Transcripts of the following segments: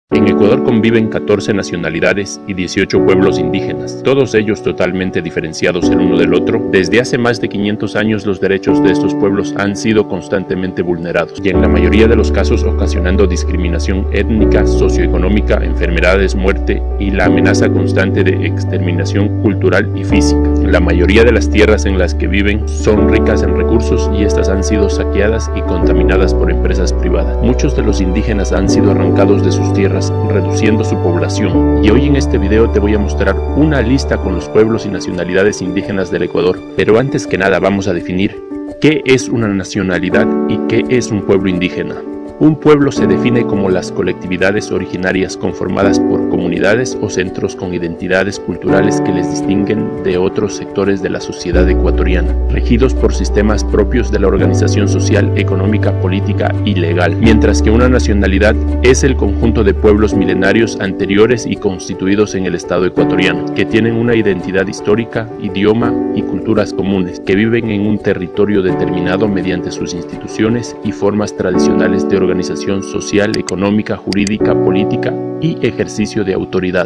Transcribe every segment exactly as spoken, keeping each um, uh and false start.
En Ecuador conviven catorce nacionalidades y dieciocho pueblos indígenas, todos ellos totalmente diferenciados el uno del otro. Desde hace más de quinientos años los derechos de estos pueblos han sido constantemente vulnerados y en la mayoría de los casos ocasionando discriminación étnica, socioeconómica, enfermedades, muerte y la amenaza constante de exterminación cultural y física. La mayoría de las tierras en las que viven son ricas en recursos y estas han sido saqueadas y contaminadas por empresas privadas. Muchos de los indígenas han sido arrancados de sus tierras, reduciendo su población, y hoy en este video te voy a mostrar una lista con los pueblos y nacionalidades indígenas del Ecuador. Pero antes que nada vamos a definir qué es una nacionalidad y qué es un pueblo indígena. Un pueblo se define como las colectividades originarias conformadas por comunidades o centros con identidades culturales que les distinguen de otros sectores de la sociedad ecuatoriana, regidos por sistemas propios de la organización social, económica, política y legal, mientras que una nacionalidad es el conjunto de pueblos milenarios anteriores y constituidos en el Estado ecuatoriano, que tienen una identidad histórica, idioma y culturas comunes, que viven en un territorio determinado mediante sus instituciones y formas tradicionales de organización organización social, económica, jurídica, política y ejercicio de autoridad.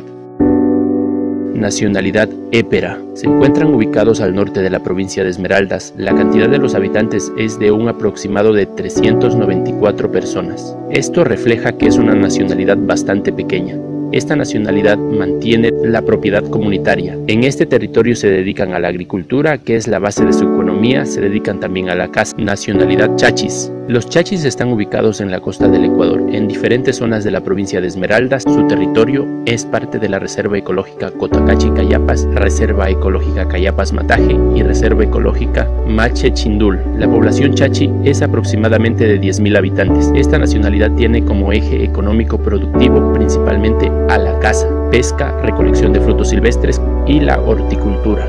Nacionalidad épera. Se encuentran ubicados al norte de la provincia de Esmeraldas. La cantidad de los habitantes es de un aproximado de trescientas noventa y cuatro personas. Esto refleja que es una nacionalidad bastante pequeña. Esta nacionalidad mantiene la propiedad comunitaria. En este territorio se dedican a la agricultura, que es la base de su economía, se dedican también a la caza. Nacionalidad chachis. Los chachis están ubicados en la costa del Ecuador, en diferentes zonas de la provincia de Esmeraldas. Su territorio es parte de la Reserva Ecológica Cotacachi-Cayapas, Reserva Ecológica Cayapas-Mataje y Reserva Ecológica Mache-Chindul. La población chachi es aproximadamente de diez mil habitantes. Esta nacionalidad tiene como eje económico productivo principalmente a la caza, pesca, recolección de frutos silvestres y la horticultura.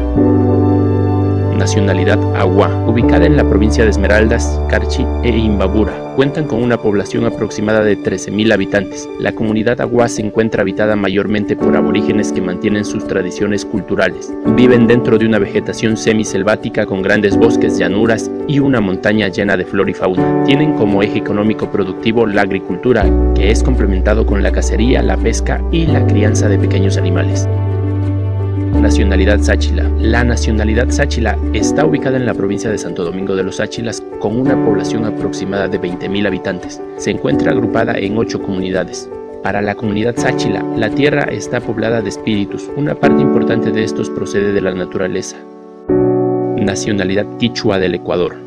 Nacionalidad Agua. Ubicada en la provincia de Esmeraldas, Carchi e Imbabura, cuentan con una población aproximada de trece mil habitantes. La comunidad Agua se encuentra habitada mayormente por aborígenes que mantienen sus tradiciones culturales. Viven dentro de una vegetación semiselvática con grandes bosques, llanuras y una montaña llena de flora y fauna. Tienen como eje económico productivo la agricultura, que es complementado con la cacería, la pesca y la crianza de pequeños animales. Nacionalidad Sáchila. La nacionalidad Sáchila está ubicada en la provincia de Santo Domingo de los Sáchilas con una población aproximada de veinte mil habitantes. Se encuentra agrupada en ocho comunidades. Para la comunidad Sáchila, la tierra está poblada de espíritus. Una parte importante de estos procede de la naturaleza. Nacionalidad Quichua del Ecuador.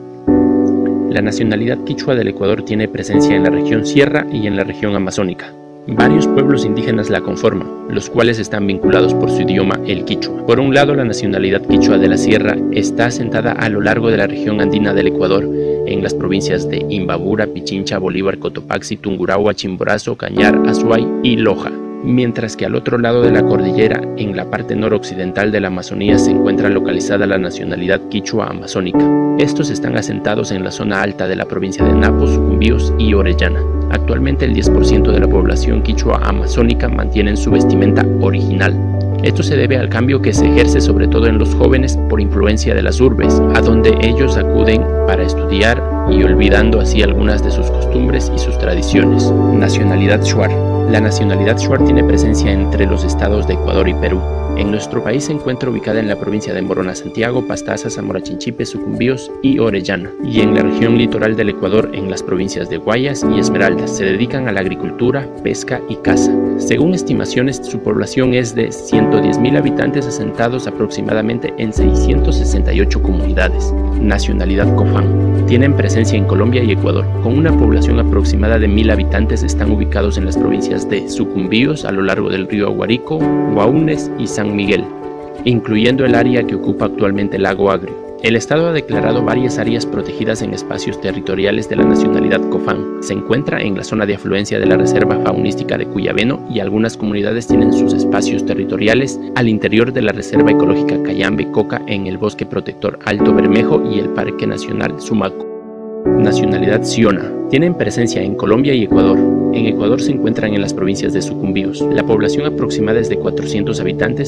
La nacionalidad quichua del Ecuador tiene presencia en la región Sierra y en la región amazónica. Varios pueblos indígenas la conforman, los cuales están vinculados por su idioma, el quichua. Por un lado, la nacionalidad quichua de la Sierra está asentada a lo largo de la región andina del Ecuador, en las provincias de Imbabura, Pichincha, Bolívar, Cotopaxi, Tungurahua, Chimborazo, Cañar, Azuay y Loja. Mientras que al otro lado de la cordillera, en la parte noroccidental de la Amazonía, se encuentra localizada la nacionalidad quichua amazónica. Estos están asentados en la zona alta de la provincia de Napo, Sucumbíos y Orellana. Actualmente el diez por ciento de la población quichua amazónica mantienen su vestimenta original. Esto se debe al cambio que se ejerce sobre todo en los jóvenes por influencia de las urbes, a donde ellos acuden para estudiar y olvidando así algunas de sus costumbres y sus tradiciones. Nacionalidad Shuar. La nacionalidad Shuar tiene presencia entre los estados de Ecuador y Perú. En nuestro país se encuentra ubicada en la provincia de Morona, Santiago, Pastaza, Zamora Chinchipe, Sucumbíos y Orellana, y en la región litoral del Ecuador en las provincias de Guayas y Esmeraldas. Se dedican a la agricultura, pesca y caza. Según estimaciones, su población es de ciento diez mil habitantes asentados aproximadamente en seiscientas sesenta y ocho comunidades. Nacionalidad Cofán. Tienen presencia en Colombia y Ecuador. Con una población aproximada de mil habitantes, están ubicados en las provincias de Sucumbíos a lo largo del río Aguarico, Guaunes y San Miguel, incluyendo el área que ocupa actualmente el lago Agrio. El Estado ha declarado varias áreas protegidas en espacios territoriales de la nacionalidad Cofán. Se encuentra en la zona de afluencia de la Reserva Faunística de Cuyabeno y algunas comunidades tienen sus espacios territoriales al interior de la Reserva Ecológica Cayambe-Coca en el Bosque Protector Alto Bermejo y el Parque Nacional Sumaco. Nacionalidad Siona. Tienen presencia en Colombia y Ecuador. En Ecuador se encuentran en las provincias de Sucumbíos. La población aproximada es de cuatrocientos habitantes,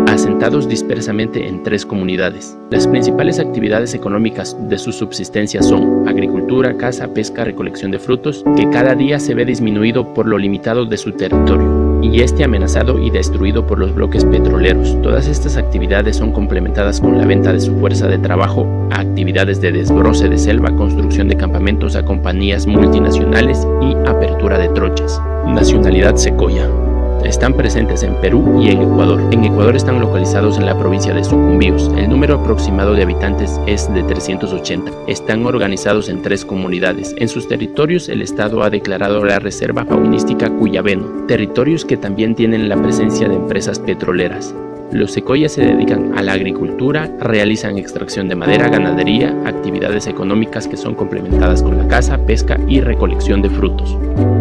asentados dispersamente en tres comunidades. Las principales actividades económicas de su subsistencia son agricultura, caza, pesca, recolección de frutos, que cada día se ve disminuido por lo limitado de su territorio, y este amenazado y destruido por los bloques petroleros. Todas estas actividades son complementadas con la venta de su fuerza de trabajo a actividades de desbroce de selva, construcción de campamentos a compañías multinacionales y apertura de trochas. Nacionalidad secoya. Están presentes en Perú y en Ecuador. En Ecuador están localizados en la provincia de Sucumbíos. El número aproximado de habitantes es de trescientos ochenta. Están organizados en tres comunidades. En sus territorios el Estado ha declarado la Reserva Faunística Cuyabeno, territorios que también tienen la presencia de empresas petroleras. Los secoyas se dedican a la agricultura, realizan extracción de madera, ganadería, actividades económicas que son complementadas con la caza, pesca y recolección de frutos.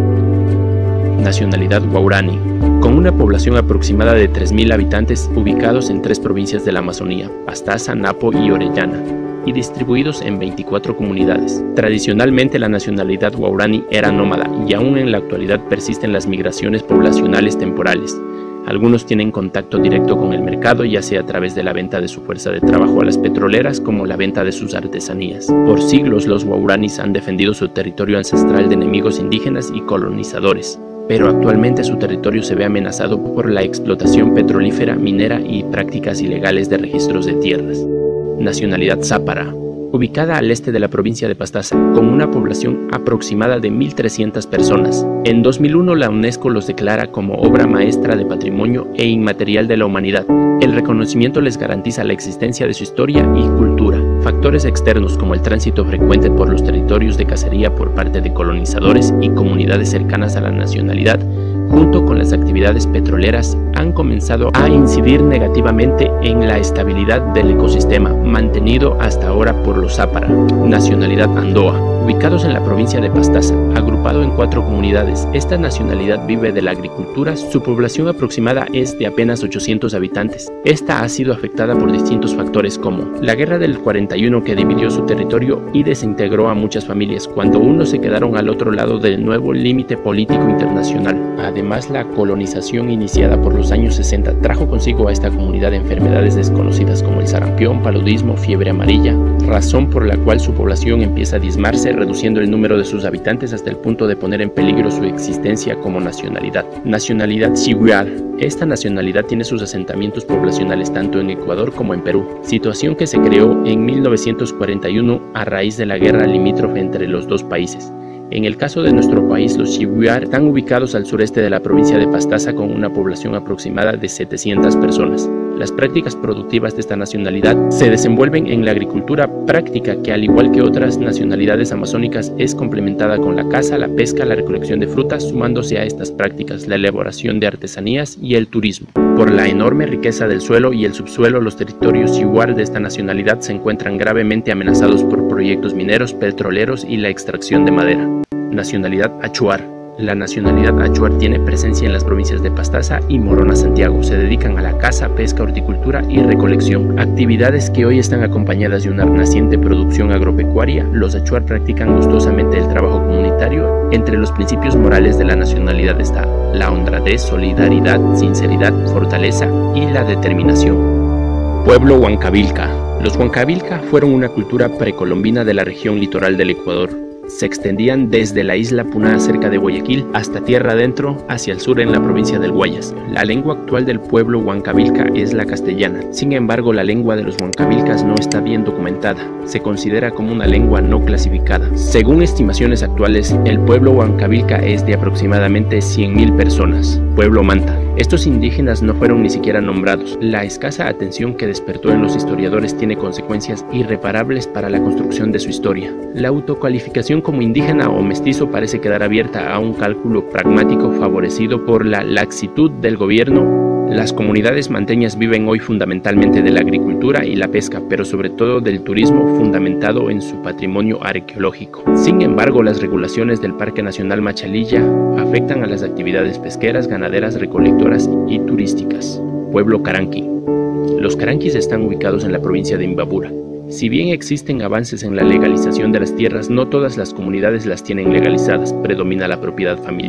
Nacionalidad Guarani. Con una población aproximada de tres mil habitantes ubicados en tres provincias de la Amazonía, Pastaza, Napo y Orellana, y distribuidos en veinticuatro comunidades. Tradicionalmente la nacionalidad Guarani era nómada y aún en la actualidad persisten las migraciones poblacionales temporales. Algunos tienen contacto directo con el mercado, ya sea a través de la venta de su fuerza de trabajo a las petroleras como la venta de sus artesanías. Por siglos los guaraníes han defendido su territorio ancestral de enemigos indígenas y colonizadores, pero actualmente su territorio se ve amenazado por la explotación petrolífera, minera y prácticas ilegales de registros de tierras. Nacionalidad Zápara. Ubicada al este de la provincia de Pastaza, con una población aproximada de mil trescientas personas. En dos mil uno la UNESCO los declara como obra maestra de patrimonio e inmaterial de la humanidad. El reconocimiento les garantiza la existencia de su historia y cultura. Factores externos como el tránsito frecuente por los territorios de cacería por parte de colonizadores y comunidades cercanas a la nacionalidad, junto con las actividades petroleras, han comenzado a incidir negativamente en la estabilidad del ecosistema mantenido hasta ahora por los Zápara. Nacionalidad Andoa. Ubicados en la provincia de Pastaza, agrupado en cuatro comunidades, esta nacionalidad vive de la agricultura. Su población aproximada es de apenas ochocientos habitantes. Esta ha sido afectada por distintos factores como la guerra del cuarenta y uno que dividió su territorio y desintegró a muchas familias, cuando unos se quedaron al otro lado del nuevo límite político internacional. Además, la colonización iniciada por los años sesenta trajo consigo a esta comunidad enfermedades desconocidas como el sarampión, paludismo, fiebre amarilla, razón por la cual su población empieza a diezmarse, reduciendo el número de sus habitantes hasta el punto de poner en peligro su existencia como nacionalidad. Nacionalidad Xiuar. Esta nacionalidad tiene sus asentamientos poblacionales tanto en Ecuador como en Perú, situación que se creó en mil novecientos cuarenta y uno a raíz de la guerra limítrofe entre los dos países. En el caso de nuestro país, los Xiuar están ubicados al sureste de la provincia de Pastaza con una población aproximada de setecientas personas. Las prácticas productivas de esta nacionalidad se desenvuelven en la agricultura práctica que, al igual que otras nacionalidades amazónicas, es complementada con la caza, la pesca, la recolección de frutas, sumándose a estas prácticas la elaboración de artesanías y el turismo. Por la enorme riqueza del suelo y el subsuelo, los territorios Xiuar de esta nacionalidad se encuentran gravemente amenazados por proyectos mineros, petroleros y la extracción de madera. Nacionalidad Achuar. La nacionalidad Achuar tiene presencia en las provincias de Pastaza y Morona Santiago. Se dedican a la caza, pesca, horticultura y recolección, actividades que hoy están acompañadas de una naciente producción agropecuaria. Los Achuar practican gustosamente el trabajo comunitario. Entre los principios morales de la nacionalidad está la honradez, solidaridad, sinceridad, fortaleza y la determinación. Pueblo Huancavilca. Los Huancavilca fueron una cultura precolombina de la región litoral del Ecuador. Se extendían desde la isla Puná cerca de Guayaquil hasta tierra adentro hacia el sur en la provincia del Guayas. La lengua actual del pueblo Huancavilca es la castellana. Sin embargo, la lengua de los Huancavilcas no está bien documentada. Se considera como una lengua no clasificada. Según estimaciones actuales, el pueblo Huancavilca es de aproximadamente cien mil personas. Pueblo Manta. Estos indígenas no fueron ni siquiera nombrados. La escasa atención que despertó en los historiadores tiene consecuencias irreparables para la construcción de su historia. La autocalificación como indígena o mestizo parece quedar abierta a un cálculo pragmático favorecido por la laxitud del gobierno. Las comunidades manteñas viven hoy fundamentalmente de la agricultura y la pesca, pero sobre todo del turismo fundamentado en su patrimonio arqueológico. Sin embargo, las regulaciones del Parque Nacional Machalilla afectan a las actividades pesqueras, ganaderas, recolectoras y turísticas. Pueblo Caranqui. Los caranquis están ubicados en la provincia de Imbabura. Si bien existen avances en la legalización de las tierras, no todas las comunidades las tienen legalizadas. Predomina la propiedad familiar.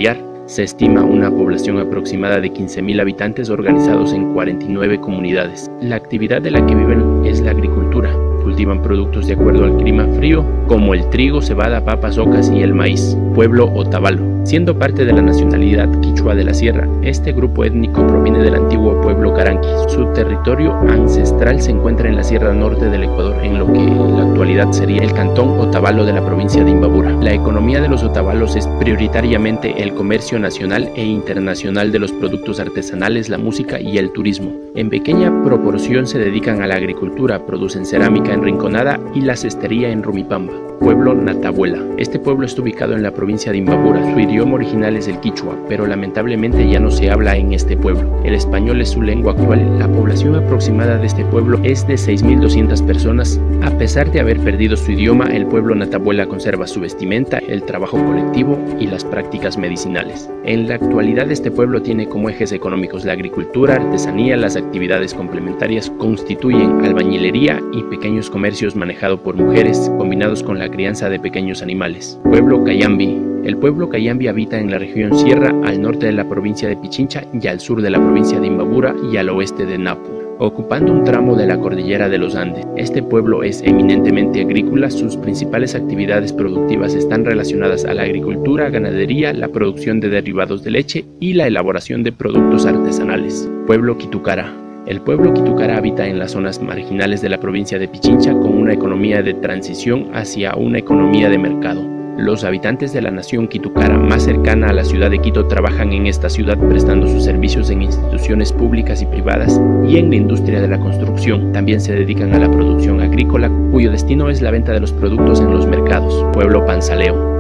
Se estima una población aproximada de quince mil habitantes organizados en cuarenta y nueve comunidades. La actividad de la que viven es la agricultura. Cultivan productos de acuerdo al clima frío, como el trigo, cebada, papas, ocas y el maíz. Pueblo Otavalo. Siendo parte de la nacionalidad quichua de la sierra, este grupo étnico proviene del antiguo pueblo Caranqui. Su territorio ancestral se encuentra en la sierra norte del Ecuador, en lo que en la actualidad sería el cantón Otavalo de la provincia de Imbabura. La economía de los otavalos es prioritariamente el comercio nacional e internacional de los productos artesanales, la música y el turismo. En pequeña proporción se dedican a la agricultura, producen cerámica en Rinconada y la cestería en Rumipamba. Pueblo Natabuela. Este pueblo está ubicado en la provincia de Imbabura. Su idioma original es el quichua, pero lamentablemente ya no se habla en este pueblo. El español es su lengua actual. La población aproximada de este pueblo es de seis mil doscientas personas. A pesar de haber perdido su idioma, el pueblo Natabuela conserva su vestimenta, el trabajo colectivo y las prácticas medicinales. En la actualidad este pueblo tiene como ejes económicos la agricultura, artesanía, las actividades complementarias constituyen albañilería y pequeños comercios manejados por mujeres, combinados con la crianza de pequeños animales. Pueblo Cayambi. El pueblo Cayambi habita en la región Sierra, al norte de la provincia de Pichincha y al sur de la provincia de Imbabura y al oeste de Napu, ocupando un tramo de la cordillera de los Andes. Este pueblo es eminentemente agrícola. Sus principales actividades productivas están relacionadas a la agricultura, ganadería, la producción de derivados de leche y la elaboración de productos artesanales. Pueblo Quitucara. El pueblo Quitucara habita en las zonas marginales de la provincia de Pichincha con una economía de transición hacia una economía de mercado. Los habitantes de la nación Quitucara más cercana a la ciudad de Quito trabajan en esta ciudad prestando sus servicios en instituciones públicas y privadas y en la industria de la construcción. También se dedican a la producción agrícola, cuyo destino es la venta de los productos en los mercados. Pueblo Panzaleo.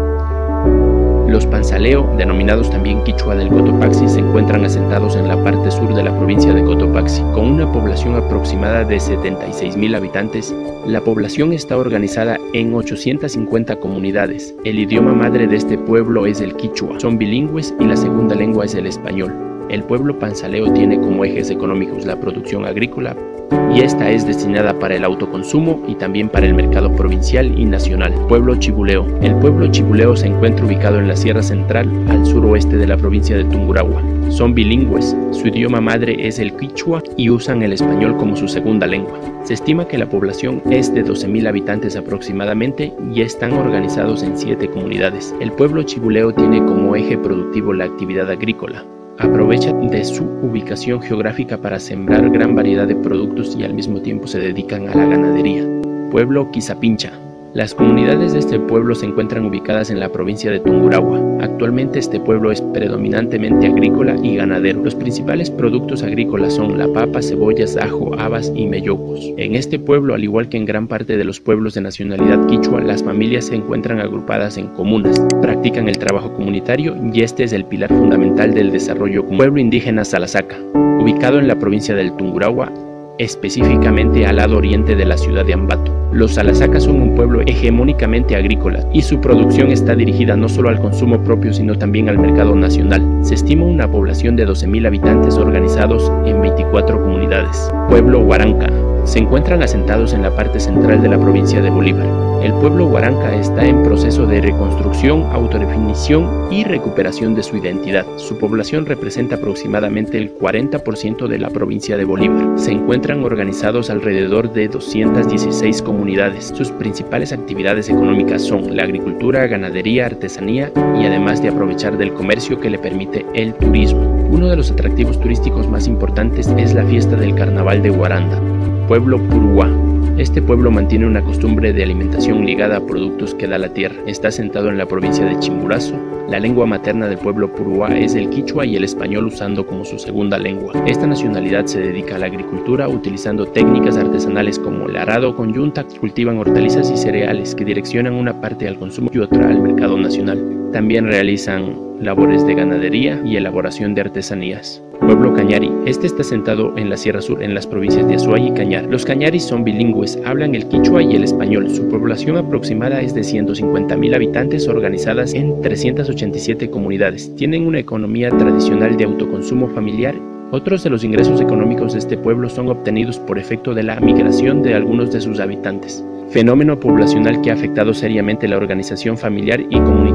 Los Panzaleo, denominados también Quichua del Cotopaxi, se encuentran asentados en la parte sur de la provincia de Cotopaxi. Con una población aproximada de setenta y seis mil habitantes, la población está organizada en ochocientas cincuenta comunidades. El idioma madre de este pueblo es el quichua. Son bilingües y la segunda lengua es el español. El pueblo Panzaleo tiene como ejes económicos la producción agrícola, y esta es destinada para el autoconsumo y también para el mercado provincial y nacional. Pueblo Chibuleo. El pueblo Chibuleo se encuentra ubicado en la Sierra Central, al suroeste de la provincia de Tungurahua. Son bilingües, su idioma madre es el quichua y usan el español como su segunda lengua. Se estima que la población es de doce mil habitantes aproximadamente y están organizados en siete comunidades. El pueblo Chibuleo tiene como eje productivo la actividad agrícola. Aprovecha de su ubicación geográfica para sembrar gran variedad de productos y al mismo tiempo se dedican a la ganadería. Pueblo Quizapincha. Las comunidades de este pueblo se encuentran ubicadas en la provincia de Tungurahua. Actualmente este pueblo es predominantemente agrícola y ganadero. Los principales productos agrícolas son la papa, cebollas, ajo, habas y mellocos. En este pueblo, al igual que en gran parte de los pueblos de nacionalidad quichua, las familias se encuentran agrupadas en comunas, practican el trabajo comunitario y este es el pilar fundamental del desarrollo común. Pueblo indígena Salasaca, ubicado en la provincia del Tungurahua, específicamente al lado oriente de la ciudad de Ambato. Los Salasacas son un pueblo hegemónicamente agrícola y su producción está dirigida no solo al consumo propio sino también al mercado nacional. Se estima una población de doce mil habitantes organizados en veinticuatro comunidades. Pueblo Huaranca. Se encuentran asentados en la parte central de la provincia de Bolívar. El pueblo Huaranca está en proceso de reconstrucción, autodefinición y recuperación de su identidad. Su población representa aproximadamente el cuarenta por ciento de la provincia de Bolívar. Se encuentran organizados alrededor de doscientas dieciséis comunidades. Sus principales actividades económicas son la agricultura, ganadería, artesanía y además de aprovechar del comercio que le permite el turismo. Uno de los atractivos turísticos más importantes es la fiesta del Carnaval de Guaranda. Pueblo Puruá. Este pueblo mantiene una costumbre de alimentación ligada a productos que da la tierra. Está asentado en la provincia de Chimborazo. La lengua materna del pueblo Puruá es el quichua y el español usando como su segunda lengua. Esta nacionalidad se dedica a la agricultura utilizando técnicas artesanales como el arado con yunta. Cultivan hortalizas y cereales que direccionan una parte al consumo y otra al mercado nacional. También realizan labores de ganadería y elaboración de artesanías. Pueblo Cañari. Este está asentado en la Sierra Sur, en las provincias de Azuay y Cañar. Los cañaris son bilingües, hablan el quichua y el español. Su población aproximada es de ciento cincuenta mil habitantes organizadas en trescientas ochenta y siete comunidades. Tienen una economía tradicional de autoconsumo familiar. Otros de los ingresos económicos de este pueblo son obtenidos por efecto de la migración de algunos de sus habitantes, fenómeno poblacional que ha afectado seriamente la organización familiar y comunitaria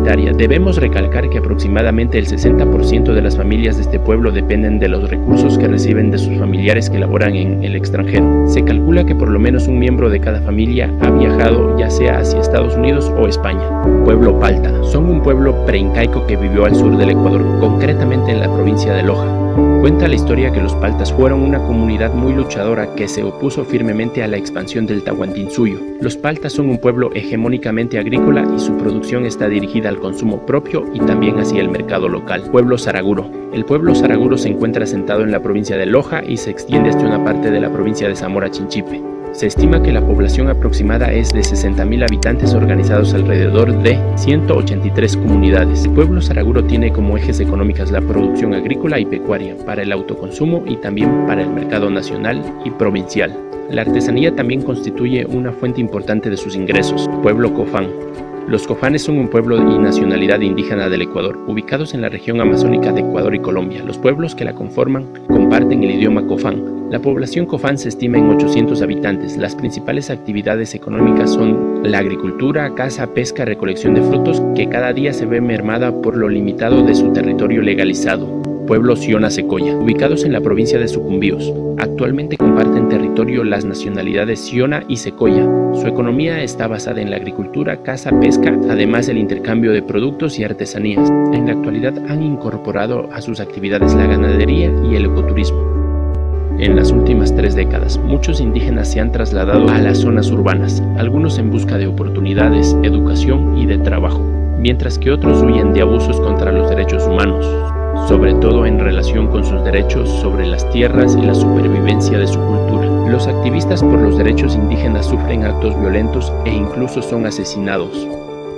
humanitaria. Debemos recalcar que aproximadamente el sesenta por ciento de las familias de este pueblo dependen de los recursos que reciben de sus familiares que laboran en el extranjero. Se calcula que por lo menos un miembro de cada familia ha viajado ya sea hacia Estados Unidos o España. Pueblo Palta. Son un pueblo preincaico que vivió al sur del Ecuador, concretamente en la provincia de Loja. Cuenta la historia que los paltas fueron una comunidad muy luchadora que se opuso firmemente a la expansión del Tahuantinsuyo. Los paltas son un pueblo hegemónicamente agrícola y su producción está dirigida al consumo propio y también hacia el mercado local. Pueblo Saraguro. El pueblo Saraguro se encuentra asentado en la provincia de Loja y se extiende hasta una parte de la provincia de Zamora Chinchipe. Se estima que la población aproximada es de sesenta mil habitantes organizados alrededor de ciento ochenta y tres comunidades. El pueblo Saraguro tiene como ejes económicas la producción agrícola y pecuaria, para el autoconsumo y también para el mercado nacional y provincial. La artesanía también constituye una fuente importante de sus ingresos. Pueblo Cofán. Los cofanes son un pueblo y nacionalidad indígena del Ecuador, ubicados en la región amazónica de Ecuador y Colombia. Los pueblos que la conforman comparten el idioma cofán. La población cofán se estima en ochocientos habitantes. Las principales actividades económicas son la agricultura, caza, pesca, recolección de frutos, que cada día se ve mermada por lo limitado de su territorio legalizado. Pueblo Siona Secoya, ubicados en la provincia de Sucumbíos. Actualmente comparten territorio las nacionalidades Siona y Secoya. Su economía está basada en la agricultura, caza, pesca, además del intercambio de productos y artesanías. En la actualidad han incorporado a sus actividades la ganadería y el ecoturismo. En las últimas tres décadas, muchos indígenas se han trasladado a las zonas urbanas, algunos en busca de oportunidades, educación y de trabajo, mientras que otros huyen de abusos contra los derechos humanos, sobre todo en relación con sus derechos sobre las tierras y la supervivencia de su cultura. Los activistas por los derechos indígenas sufren actos violentos e incluso son asesinados.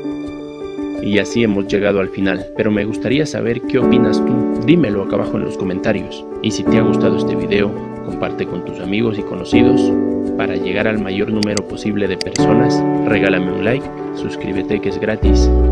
Y así hemos llegado al final, pero me gustaría saber qué opinas tú. Dímelo acá abajo en los comentarios. Y si te ha gustado este video, comparte con tus amigos y conocidos. Para llegar al mayor número posible de personas, regálame un like, suscríbete que es gratis.